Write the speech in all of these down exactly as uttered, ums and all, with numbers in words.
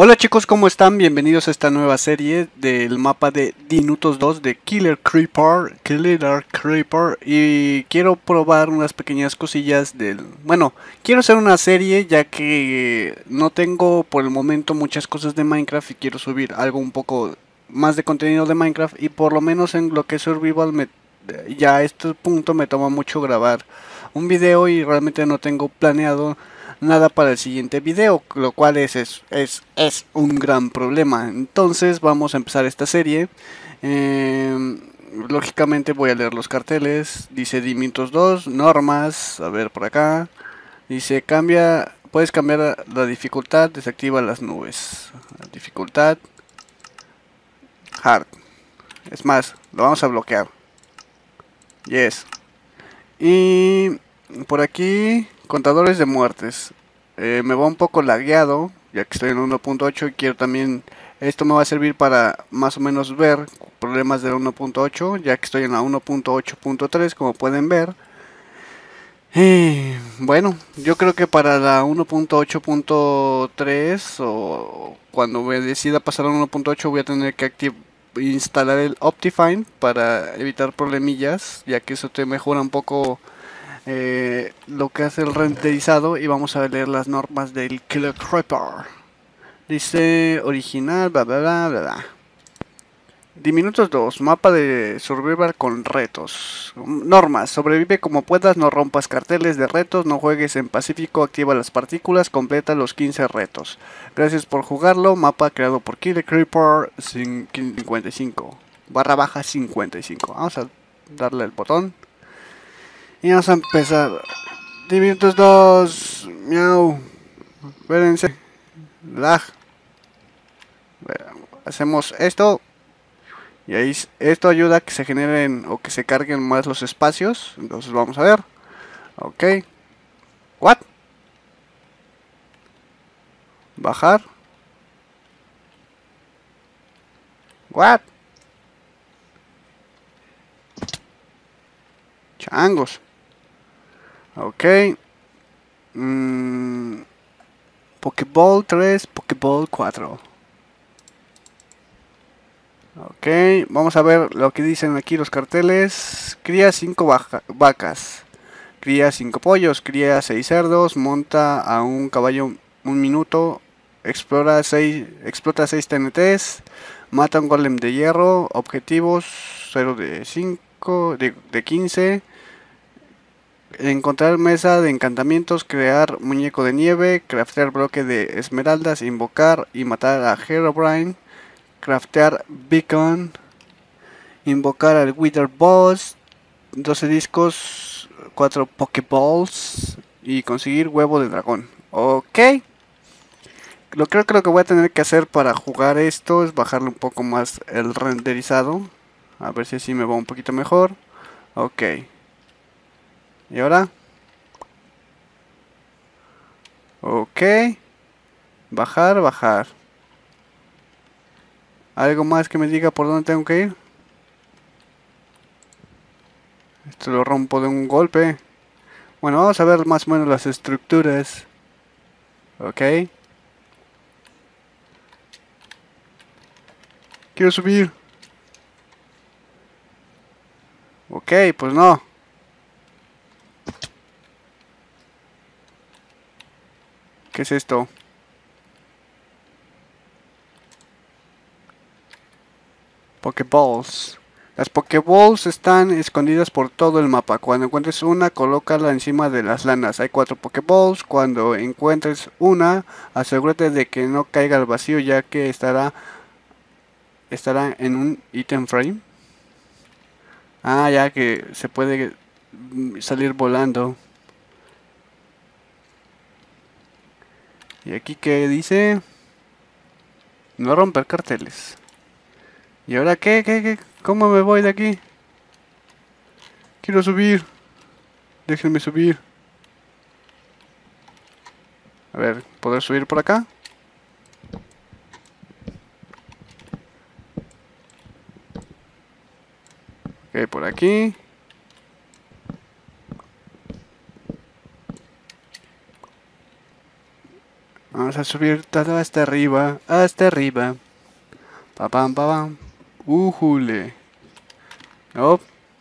Hola chicos, ¿cómo están? Bienvenidos a esta nueva serie del mapa de Dinutos dos de Killer Creeper, Killer Creeper. Y quiero probar unas pequeñas cosillas del... Bueno, quiero hacer una serie ya que no tengo por el momento muchas cosas de Minecraft y quiero subir algo un poco más de contenido de Minecraft. Y por lo menos en lo que es Survival me... ya a este punto me toma mucho grabar un video y realmente no tengo planeado nada para el siguiente video, lo cual es, es, es, es un gran problema. Entonces vamos a empezar esta serie. Eh, lógicamente voy a leer los carteles. Dice Dinutos dos, normas, a ver por acá. Dice cambia, puedes cambiar la dificultad, desactiva las nubes. Dificultad, hard. Es más, lo vamos a bloquear. Yes. Y por aquí, contadores de muertes. Eh, me va un poco lagueado, ya que estoy en uno punto ocho y quiero también... Esto me va a servir para más o menos ver problemas de uno punto ocho, ya que estoy en la uno punto ocho punto tres, como pueden ver. Y bueno, yo creo que para la uno punto ocho punto tres o cuando me decida pasar a uno punto ocho voy a tener que activar... instalar el Optifine para evitar problemillas, ya que eso te mejora un poco eh, lo que hace el renderizado. Y vamos a leer las normas del Killer Creeper. Dice original, bla bla bla bla bla. Dinutos dos, mapa de Survivor con retos. Normas, sobrevive como puedas, no rompas carteles de retos, no juegues en Pacífico, activa las partículas, completa los quince retos. Gracias por jugarlo, mapa creado por Killer Creeper cincuenta y cinco, barra baja cincuenta y cinco. Vamos a darle el botón. Y vamos a empezar. Dinutos dos, miau. Espérense. Lag. Hacemos esto. Y ahí esto ayuda a que se generen o que se carguen más los espacios. Entonces vamos a ver. Ok. What? Bajar. What? Changos. Ok. Mm, Pokéball tres, Pokéball cuatro. Ok, vamos a ver lo que dicen aquí los carteles. Cría cinco vacas, cría cinco pollos, cría seis cerdos, monta a un caballo un minuto, explora seis, explota seis T N Ts, mata a un golem de hierro, objetivos cero de cinco, de, de quince, encontrar mesa de encantamientos, crear muñeco de nieve, craftear bloque de esmeraldas, invocar y matar a Herobrine, craftear beacon, invocar al Wither Boss, doce discos, cuatro Pokeballs y conseguir huevo de dragón. Ok. Lo creo que lo que voy a tener que hacer para jugar esto es bajarle un poco más el renderizado. A ver si así me va un poquito mejor. Ok. ¿Y ahora? Ok. Bajar, bajar. ¿Algo más que me diga por dónde tengo que ir? Esto lo rompo de un golpe. Bueno, vamos a ver más o menos las estructuras. Ok. Quiero subir. Ok, pues no. ¿Qué es esto? Pokeballs. Las Pokeballs están escondidas por todo el mapa. Cuando encuentres una, colócala encima de las lanas. Hay cuatro Pokeballs. Cuando encuentres una, asegúrate de que no caiga al vacío, ya que estará estará en un item frame. Ah, ya que se puede salir volando. Y aquí que dice no romper carteles. ¿Y ahora qué? ¿Qué? ¿Qué? ¿Cómo me voy de aquí? Quiero subir. Déjenme subir. A ver, ¿poder subir por acá? Ok, por aquí. Vamos a subir todo hasta arriba, hasta arriba. Pa pam pa pam. Ujule. Oh.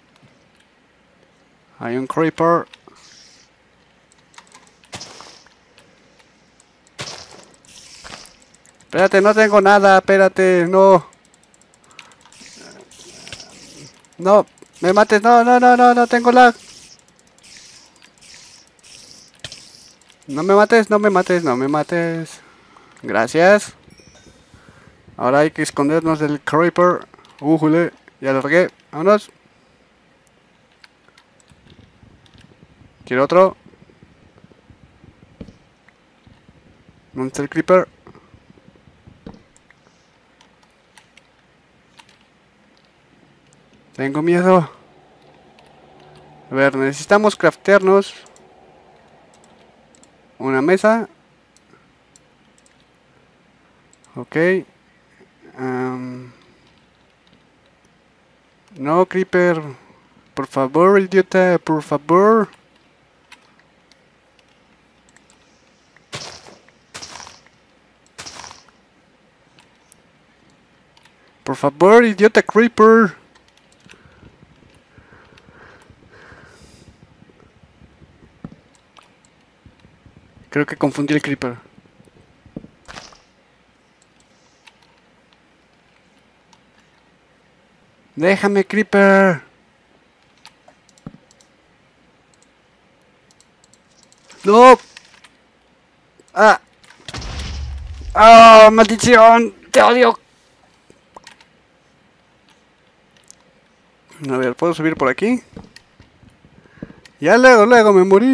Hay un creeper. Espérate, no tengo nada, espérate, no. No, me mates, no, no, no, no, no tengo lag. No me mates, no me mates, no me mates. Gracias. Ahora hay que escondernos del creeper. Ujule, ya lo largué, vámonos. Quiero otro. ¿Dónde está el creeper? Tengo miedo. A ver, necesitamos craftearnos una mesa. Ok. Um, no, creeper. Por favor, idiota, por favor. Por favor, idiota creeper. Creo que confundí el creeper. Déjame, creeper. No. Ah. Ah, maldición. Te odio. A ver, ¿puedo subir por aquí? Ya luego, luego me morí.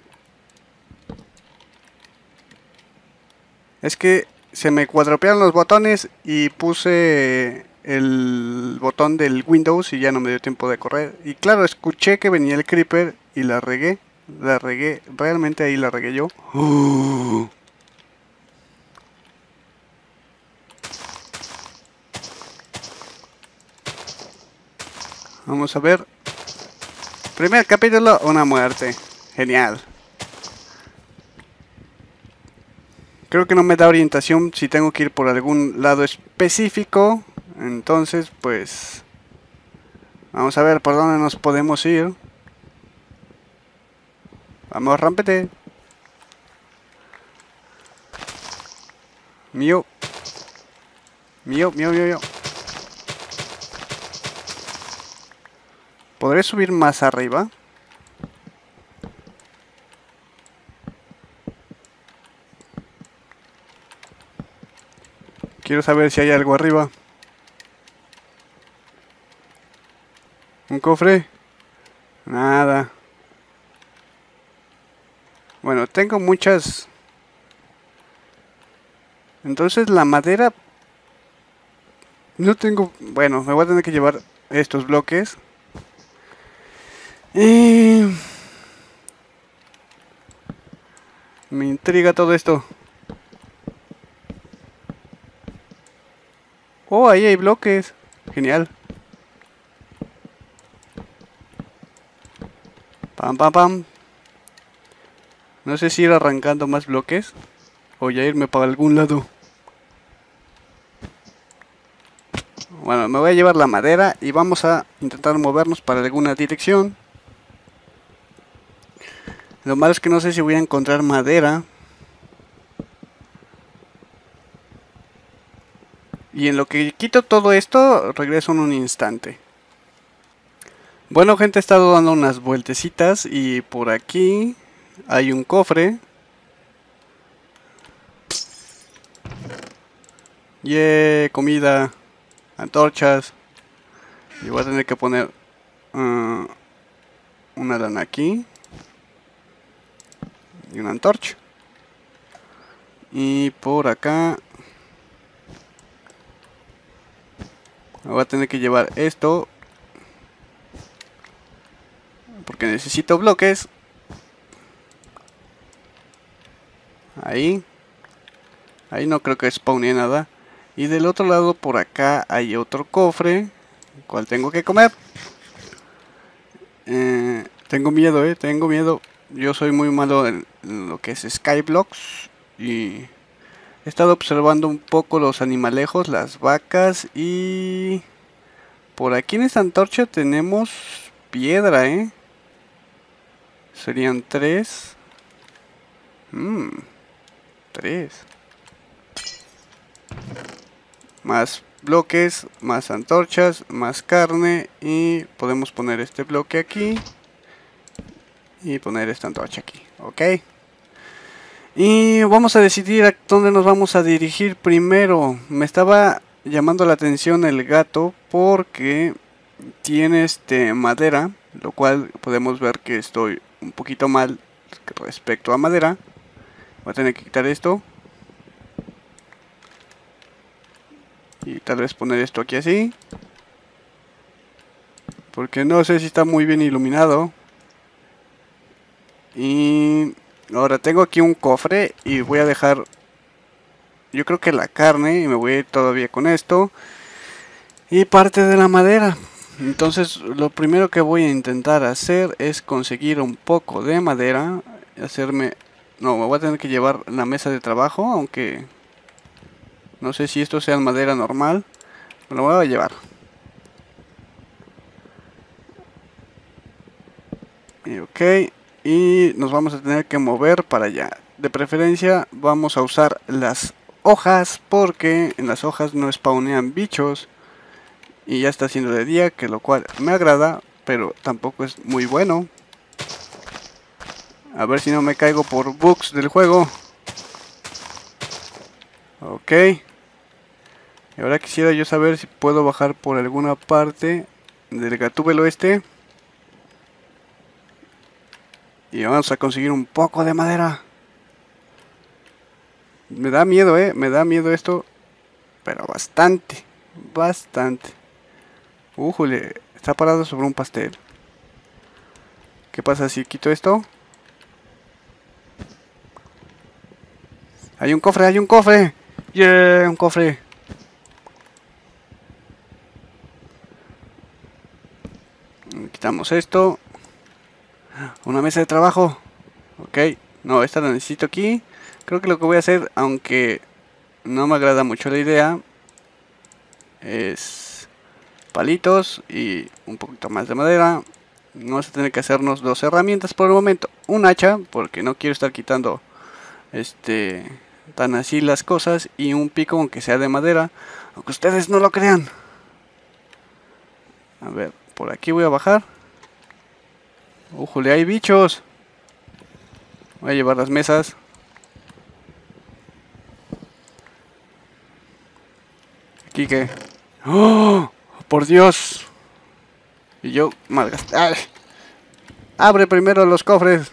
Es que se me cuadropearon los botones y puse el botón del Windows y ya no me dio tiempo de correr. Y claro, escuché que venía el creeper y la regué. La regué, realmente ahí la regué yo. Uh. Vamos a ver. Primer capítulo, una muerte. Genial. Creo que no me da orientación si tengo que ir por algún lado específico. Entonces, pues... vamos a ver por dónde nos podemos ir. Vamos, rámpete. Mío. Mío, mío, mío, mío. ¿Podré subir más arriba? Quiero saber si hay algo arriba. ¿Un cofre? Nada. Bueno, tengo muchas... entonces la madera... no tengo... bueno, me voy a tener que llevar estos bloques. Y... me intriga todo esto. Oh, ahí hay bloques. Genial. Pam, pam, pam. No sé si ir arrancando más bloques o ya irme para algún lado. Bueno, me voy a llevar la madera y vamos a intentar movernos para alguna dirección. Lo malo es que no sé si voy a encontrar madera. Y en lo que quito todo esto, regreso en un instante. Bueno, gente, he estado dando unas vueltecitas y por aquí hay un cofre. Yeah, comida, antorchas. Y voy a tener que poner uh, una lana aquí. Y una antorcha. Y por acá voy a tener que llevar esto porque necesito bloques. Ahí. Ahí no creo que spawne nada. Y del otro lado por acá hay otro cofre, el cual tengo que comer. Eh, tengo miedo, eh, tengo miedo. Yo soy muy malo en lo que es Skyblocks. Y He estado observando un poco los animalejos, las vacas y... por aquí en esta antorcha tenemos piedra, ¿eh? Serían tres. Mmm, tres. Más bloques, más antorchas, más carne y podemos poner este bloque aquí y poner esta antorcha aquí, ok. Y vamos a decidir a dónde nos vamos a dirigir primero. Me estaba llamando la atención el gato porque tiene este madera, lo cual podemos ver que estoy un poquito mal respecto a madera. Voy a tener que quitar esto y tal vez poner esto aquí así, porque no sé si está muy bien iluminado. Y ahora tengo aquí un cofre y voy a dejar, yo creo que la carne, y me voy a ir todavía con esto y parte de la madera. Entonces lo primero que voy a intentar hacer es conseguir un poco de madera, hacerme, no, me voy a tener que llevar la mesa de trabajo, aunque no sé si esto sea madera normal, me lo voy a llevar. Y ok, y nos vamos a tener que mover para allá. De preferencia vamos a usar las hojas, porque en las hojas no spawnean bichos. Y ya está haciendo de día, que lo cual me agrada, pero tampoco es muy bueno. A ver si no me caigo por bugs del juego. Ok. Y ahora quisiera yo saber si puedo bajar por alguna parte del gatúbelo este. Y vamos a conseguir un poco de madera. Me da miedo, eh. Me da miedo esto. Pero bastante. Bastante. Újole. Está parado sobre un pastel. ¿Qué pasa si quito esto? Hay un cofre, hay un cofre. Yeah, un cofre. Quitamos esto. Una mesa de trabajo. Ok. No, esta la necesito aquí. Creo que lo que voy a hacer, aunque no me agrada mucho la idea, es palitos y un poquito más de madera. Vamos a tener que hacernos dos herramientas por el momento. Un hacha, porque no quiero estar quitando este tan así las cosas. Y un pico, aunque sea de madera, aunque ustedes no lo crean. A ver, por aquí voy a bajar. ¡Ujule, hay bichos! Voy a llevar las mesas. Aquí que... ¡Oh! ¡Por Dios! Y yo malgasté. ¡Ay! ¡Abre primero los cofres!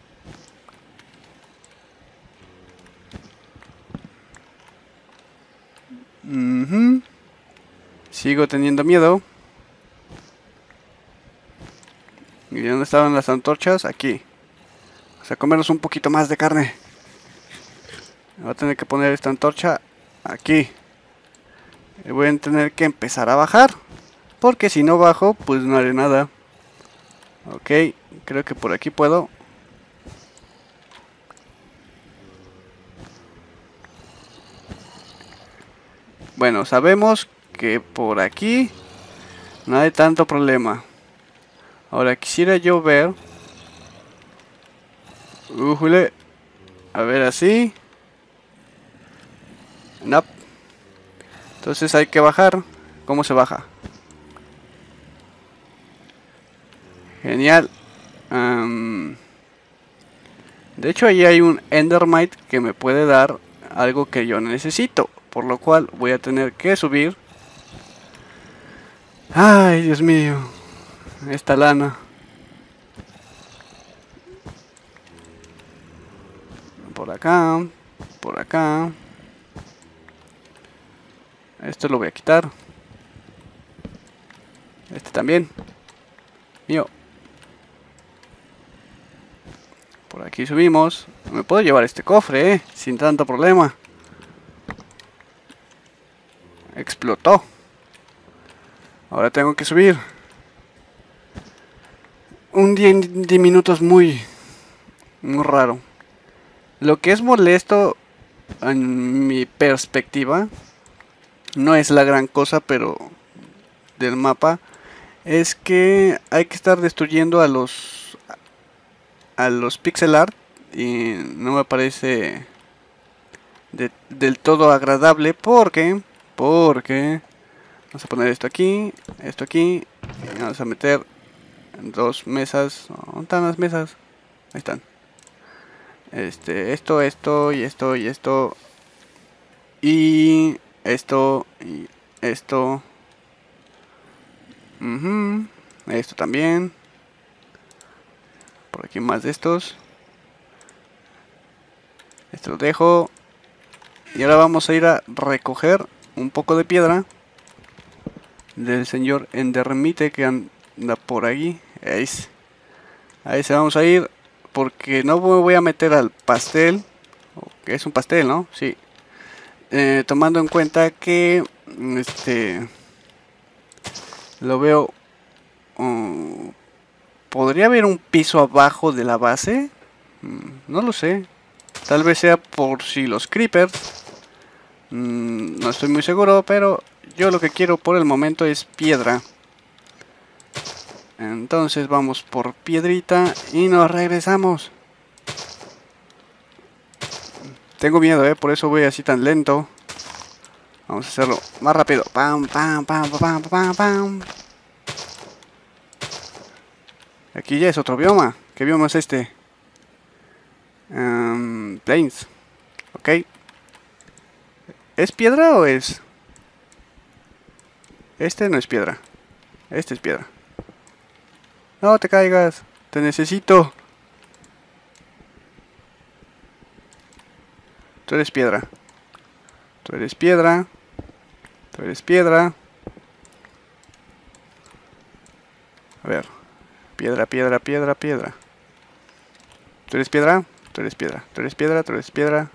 Uh-huh. Sigo teniendo miedo. ¿Y dónde estaban las antorchas? Aquí. Vamos a comernos un poquito más de carne. Voy a tener que poner esta antorcha aquí. Y voy a tener que empezar a bajar, porque si no bajo, pues no haré nada. Ok, creo que por aquí puedo. Bueno, sabemos que por aquí no hay tanto problema. Ahora quisiera yo ver. Ujule. A ver así. No. Entonces hay que bajar. ¿Cómo se baja? Genial. Um, de hecho ahí hay un Endermite que me puede dar algo que yo necesito. Por lo cual voy a tener que subir. Ay, Dios mío. Esta lana. Por acá. Por acá. Esto lo voy a quitar. Este también. Mío. Por aquí subimos. Me puedo llevar este cofre, eh, sin tanto problema. Explotó. Ahora tengo que subir. Un día de minutos muy, muy raro. Lo que es molesto en mi perspectiva, no es la gran cosa, pero del mapa, es que hay que estar destruyendo a los a los pixel art y no me parece de, del todo agradable porque porque vamos a poner esto aquí, esto aquí y vamos a meter dos mesas. ¿Dónde están las mesas? Ahí están. Este, esto, esto y esto y esto y esto y esto. Uh-huh. Esto también. Por aquí más de estos. Esto lo dejo. Y ahora vamos a ir a recoger un poco de piedra del señor Endermite que anda por ahí. Ahí, ahí se vamos a ir. Porque no me voy a meter al pastel. Que es un pastel, ¿no? Sí. Eh, tomando en cuenta que este lo veo. Uh, ¿Podría haber un piso abajo de la base? Mm, no lo sé. Tal vez sea por si los creepers. Mm, no estoy muy seguro, pero yo lo que quiero por el momento es piedra. Entonces vamos por piedrita y nos regresamos. Tengo miedo, eh, por eso voy así tan lento. Vamos a hacerlo más rápido. Pam, pam, pam, pam, pam, pam. Aquí ya es otro bioma. ¿Qué bioma es este? Um, plains. Ok. ¿Es piedra o es...? Este no es piedra. Este es piedra. No te caigas. Te necesito. Tú eres piedra. Tú eres piedra. Tú eres piedra. A ver. Piedra, piedra, piedra, piedra. ¿Tú eres piedra? Tú eres piedra. Tú eres piedra, tú eres piedra.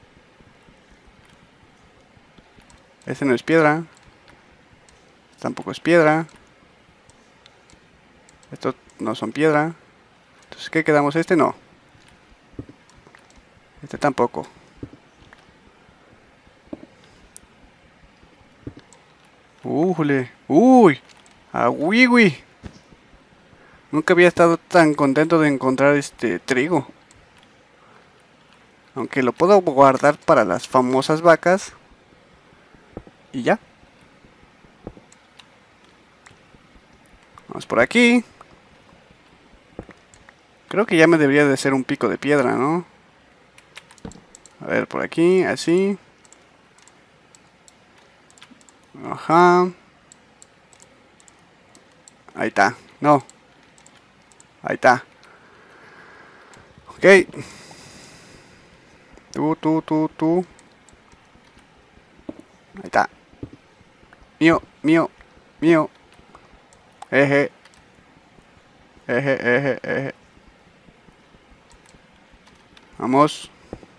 Este no es piedra. Tampoco es piedra. Estos no son piedra. Entonces, ¿qué quedamos? Este no. Este tampoco. ¡Ujule! ¡Uy! ¡A wiwi! Nunca había estado tan contento de encontrar este trigo. Aunque lo puedo guardar para las famosas vacas. Y ya. Vamos por aquí. Creo que ya me debería de ser un pico de piedra, ¿no? A ver, por aquí, así. Ajá. Ahí está. No. Ahí está. Ok. Tú, tú, tú, tú. Ahí está. Mío, mío, mío. Eje. Eje, eje, eje. Vamos.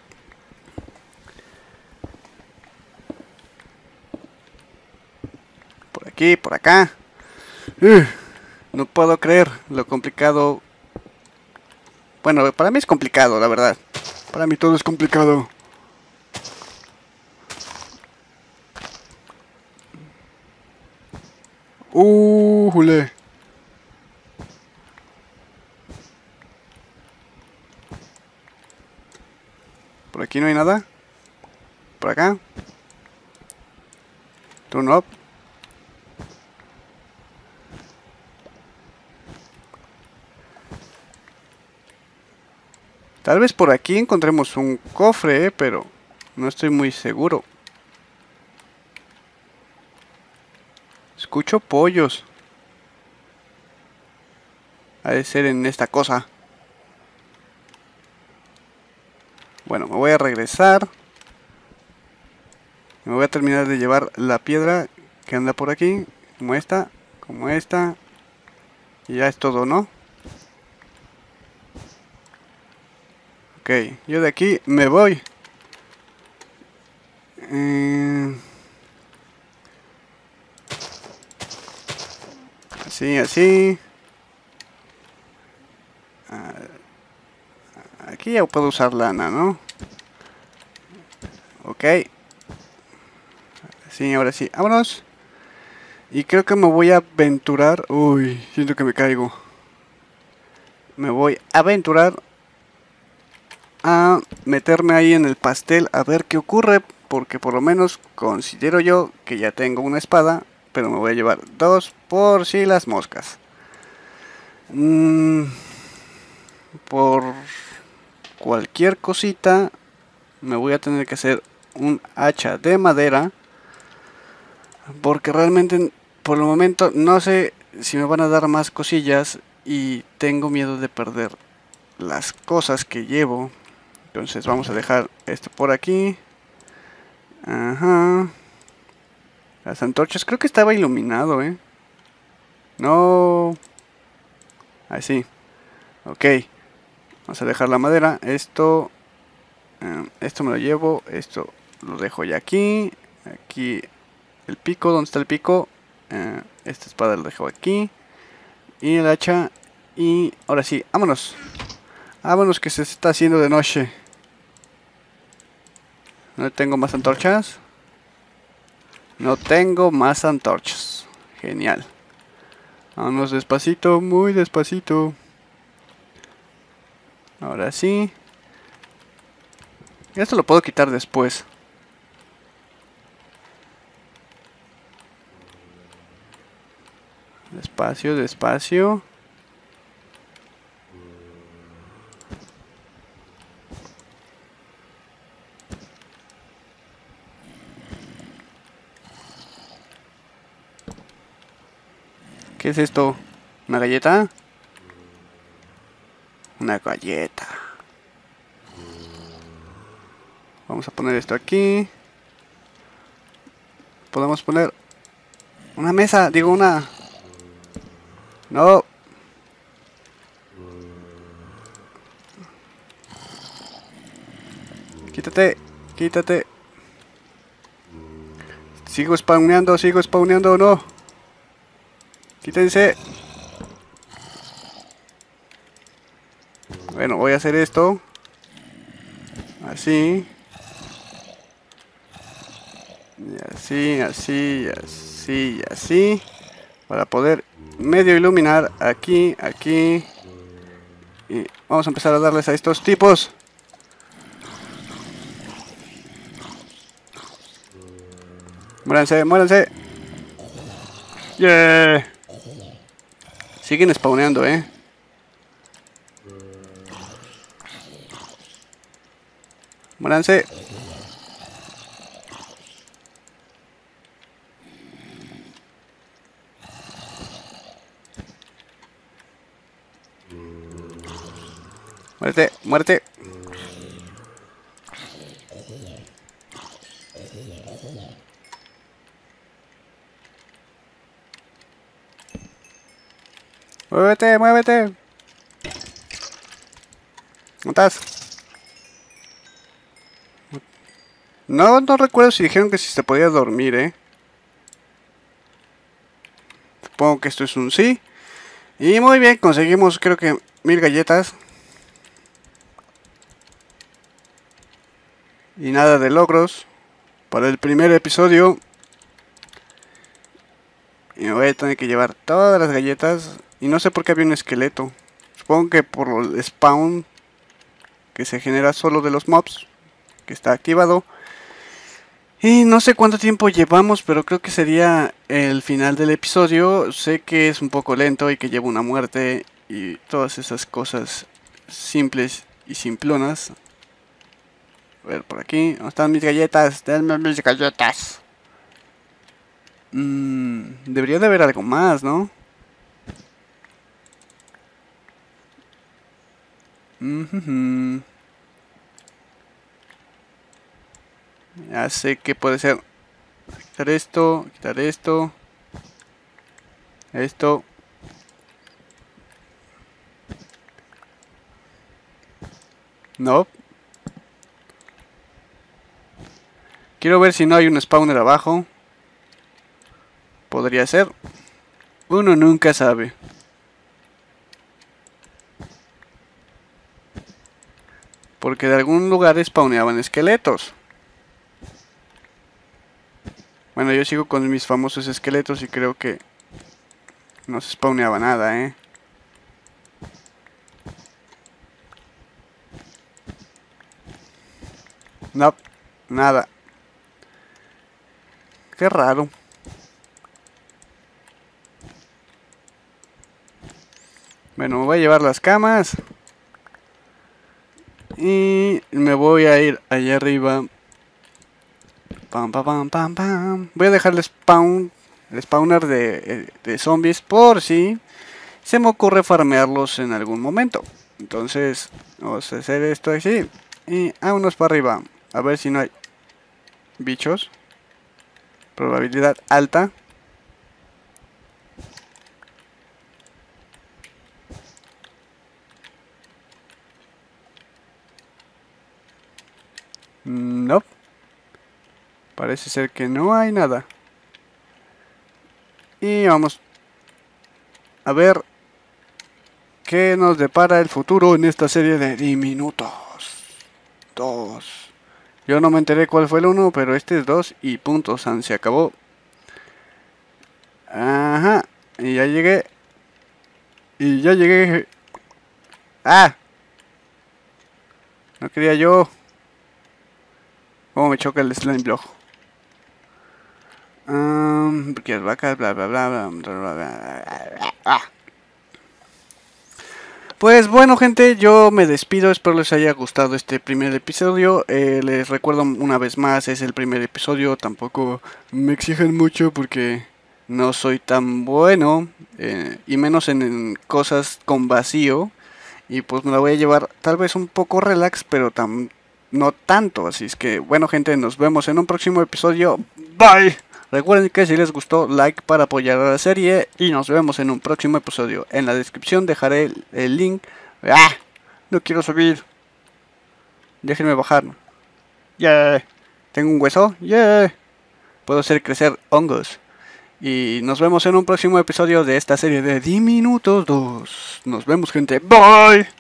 Por aquí, por acá. Uh, no puedo creer lo complicado. Bueno, para mí es complicado, la verdad. Para mí todo es complicado. Uh, jule. Por aquí no hay nada. Por acá. Turn up. Tal vez por aquí encontremos un cofre, eh, pero no estoy muy seguro. Escucho pollos. Ha de ser en esta cosa. Bueno, me voy a regresar. Me voy a terminar de llevar la piedra que anda por aquí. Como esta, como esta. Y ya es todo, ¿no? Ok, yo de aquí me voy. Eh... Así, así. Aquí ya puedo usar lana, ¿no? Ok. Sí, ahora sí. Vámonos. Y creo que me voy a aventurar. Uy, siento que me caigo. Me voy a aventurar a meterme ahí en el pastel a ver qué ocurre. Porque por lo menos considero yo que ya tengo una espada. Pero me voy a llevar dos por si las moscas. Mm, por cualquier cosita me voy a tener que hacer un hacha de madera. Porque realmente por el momento no sé si me van a dar más cosillas. Y tengo miedo de perder las cosas que llevo. Entonces vamos a dejar esto por aquí. Ajá. Las antorchas, creo que estaba iluminado, eh. No. Así. Ok. Vamos a dejar la madera. Esto. Um, esto me lo llevo. Esto lo dejo ya aquí. Aquí el pico. ¿Dónde está el pico? Uh, esta espada la dejo aquí. Y el hacha. Y ahora sí, vámonos. Vámonos que se está haciendo de noche. No tengo más antorchas. No tengo más antorchas. Genial. Vámonos despacito, muy despacito. Ahora sí. Esto lo puedo quitar después. Despacio, despacio. ¿Qué es esto? ¿Una galleta? Una galleta. Vamos a poner esto aquí. Podemos poner una mesa, digo una... No. Quítate, quítate. Sigo spawneando, sigo spawneando, no. Quítense. Bueno, voy a hacer esto. Así. Y así, así, así, así. Para poder medio iluminar aquí, aquí. Y vamos a empezar a darles a estos tipos. Muéranse, muéranse. Yeah. Siguen spawneando, eh. Muéranse. Muérete, muérete. Muévete, muévete. ¿Cómo estás? No, no recuerdo si dijeron que si se podía dormir, eh. Supongo que esto es un sí. Y muy bien, conseguimos creo que mil galletas. Y nada de logros para el primer episodio. Y me voy a tener que llevar todas las galletas. Y no sé por qué había un esqueleto. Supongo que por el spawn que se genera solo de los mobs, que está activado. Y no sé cuánto tiempo llevamos, pero creo que sería el final del episodio. Sé que es un poco lento y que lleva una muerte y todas esas cosas simples y simplonas. A ver, por aquí. ¿Dónde están mis galletas? Denme mis galletas. Mm, debería de haber algo más, ¿no? Mm-hmm. Ya sé que puede ser. Quitar esto, quitar esto. Esto. No. Quiero ver si no hay un spawner abajo. Podría ser. Uno nunca sabe. Porque de algún lugar spawneaban esqueletos. Bueno, yo sigo con mis famosos esqueletos y creo que no se spawneaba nada, ¿eh? No, nada. Qué raro. Bueno, me voy a llevar las camas. Y me voy a ir allá arriba. Pam, pam, pam, pam, pam. Voy a dejar el spawn, el spawner de, de zombies por si se me ocurre farmearlos en algún momento. Entonces, vamos a hacer esto así. Y vámonos para arriba. A ver si no hay bichos. Probabilidad alta. No. Parece ser que no hay nada. Y vamos a ver qué nos depara el futuro en esta serie de diminutos. Dos. Yo no me enteré cuál fue el uno, pero este es dos y puntos. Se acabó. Ajá. Y ya llegué. Y ya llegué. ¡Ah! No quería yo. Cómo me choca el slime block. Um, porque las vacas, bla bla bla bla bla bla. Ah. Pues bueno, gente, yo me despido, espero les haya gustado este primer episodio. eh, Les recuerdo una vez más, es el primer episodio, tampoco me exigen mucho porque no soy tan bueno, eh, y menos en, en cosas con vacío. Y pues me la voy a llevar tal vez un poco relax, pero tam no tanto. Así es que bueno, gente, nos vemos en un próximo episodio. Bye. Recuerden que si les gustó, like para apoyar a la serie. Y nos vemos en un próximo episodio. En la descripción dejaré el, el link. ¡Ah! No quiero subir. Déjenme bajar. Yeah. ¿Tengo un hueso? Yeah. Puedo hacer crecer hongos. Y nos vemos en un próximo episodio de esta serie de Diminutos dos. Nos vemos, gente. Bye.